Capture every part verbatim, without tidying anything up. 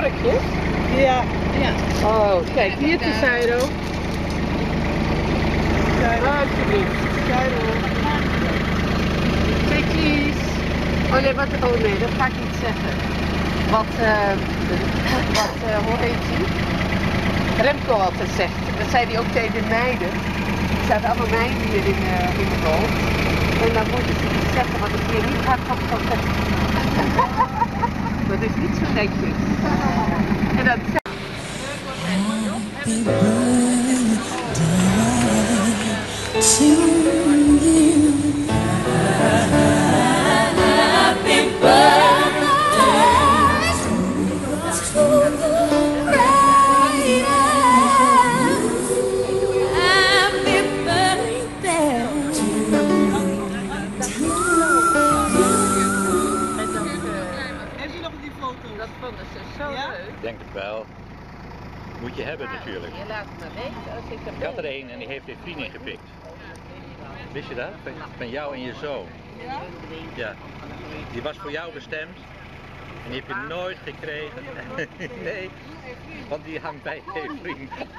jurkjes? Ja. Ja. Oh, kijk, hier te Cairo. Alsjeblieft. Cairo. Chickies. Oh nee, wat, oh nee, dat ga ik niet zeggen. Wat, uh, wat uh, hoe heet die? Remco altijd zegt. Dat zei hij ook tegen de meiden. Er zaten allemaal meiden hier in, uh, in de boot. En dan moeten ze iets zeggen wat ik hier niet hardop kan zeggen. Dat is niet zo netjes. En dat zei... Dat vonden ze zo ja? leuk. Ik denk het wel. Moet je hebben natuurlijk. Je laat me weten als ik er Ik had er een en die heeft een vriendin gepikt. Wist je dat? Van, van jou en je zoon. Ja? Ja. Die was voor jou bestemd. En die heb je nooit gekregen. Nee. Want die hangt bij je vriend. Dus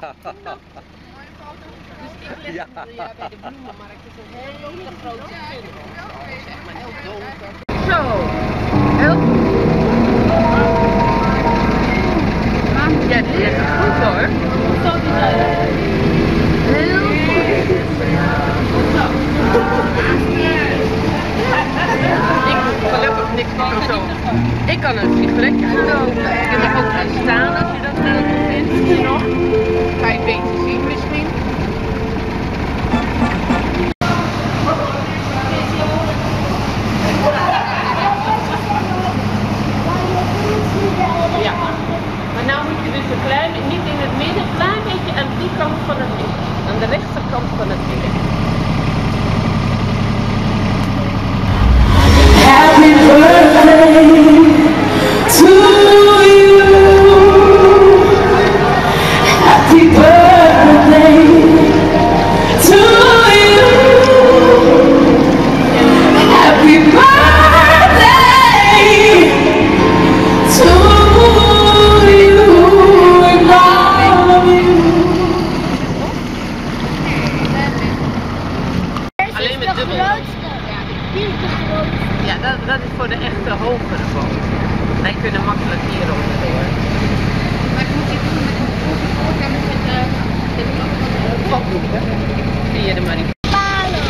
ik leg hem ja. bij de bloemenmarkt. Het is een hele grote film. Zeg maar heel donker. Zo. Heel goed. Ja, die is goed hoor. Heel goed. Ik doe gelukkig niks meer zo. Ik kan een sigaretje roken. Je mag ook gaan staan als je dat heel goed vindt. Nog. Kan je beter zien misschien. Ja. Maar nou moet je dus een klein, niet in het midden, een klein beetje aan die kant van het licht. Aan de rechterkant van het licht. Happy birthday to you. Happy birthday to you. Happy birthday to you. I love you. Alleen met dubbel. Ja, dat, dat is voor de echte hogere boot. Wij kunnen makkelijk hier onderdoor. Maar ik moet dit doen met een kopdoek, hè? Zie je de manier. Palen.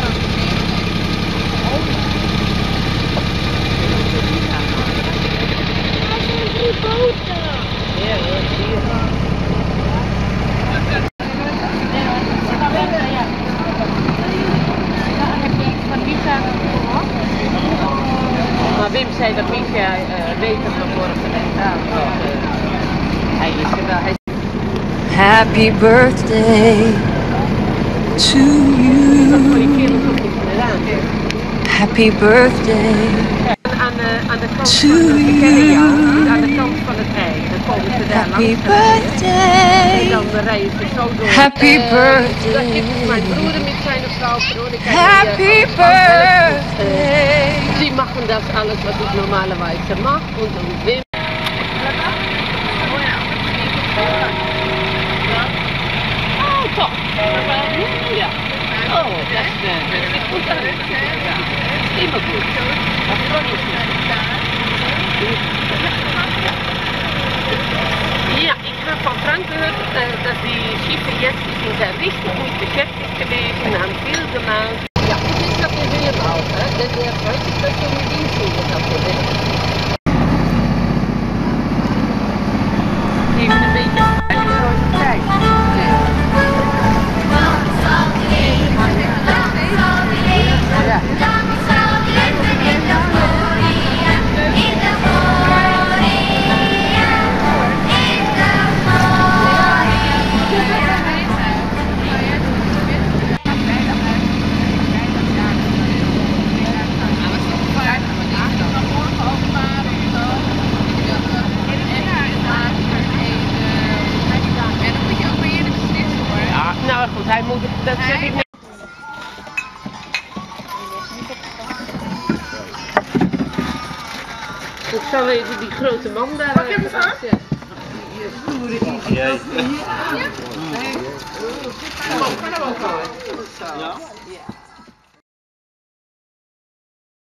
Drie boten. Ja, ja, zie je. Maar Wim zei dat Misha uh, weet dat we morgen net gaan. Uh, hij is er wel. Hij... Happy birthday to you. Happy birthday Aan de, aan de kant to van de, we kennen jou, you. aan de kant van het ei. Dan komen ze daar Happy langs rijden. birthday. En dan rijden ze zo door. Happy Uh, birthday. Dat heeft mijn broer met zijn vrouw Veronica. Happy birthday. Sie machen das alles, was ich normalerweise mache. Und um Wim. Oh, toch. Ja. Oh, dat is uh, dat zit goed aan. Ja. Dat is immer goed. Dat freut mich. Ja, ich habe von Frank gehört, dass die Schiffe jetzt die sind da richtig gut beschäftigt gewesen, haben viel gemacht. Ja, und ich habe den Willen auch, ne? Der, der freut sich, dass wir mit ihm zusammen auf der Welt. Die hebben een beetje een grote tijd. Ja. Nou goed, hij moet, dat zeg ik niet. Ik zal even die grote man daar. Pak je hem zo? stoere easy Jee. hier. Nee. Kan hem ook houden. Zo. Ja.